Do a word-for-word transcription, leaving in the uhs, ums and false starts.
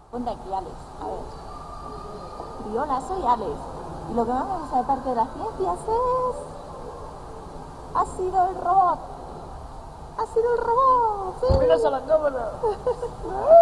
Ponte aquí, Alex. A ver. Y hola, soy Alex. Y lo que más me gusta de parte de las ciencias es... Ha sido el robot. Ha sido el robot. Sí. ¡Miras a la cámara!